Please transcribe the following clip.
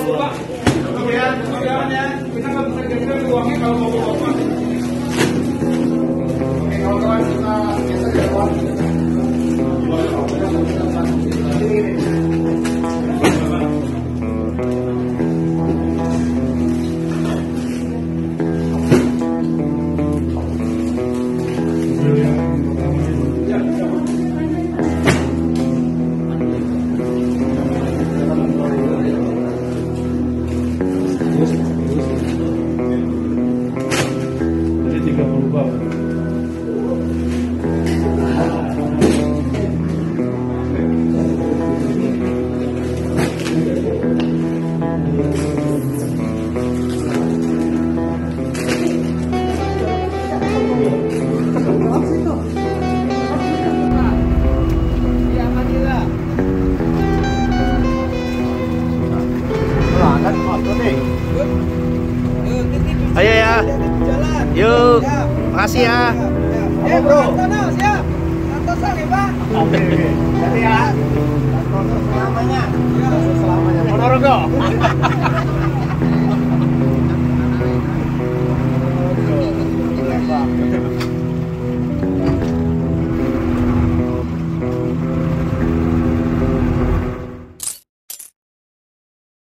Pak. Kemudian ya, kita nggak bisa geser uangnya kalau mau bawa. Oke, kawan-kawan kita geser ya kawan. Ayo ya. Yuk. Makasih ya. Bro. Siap. Santosan ya, Pak. Oke. Jadi ya. Santosan selamanya. Selamanya. Ponorogo.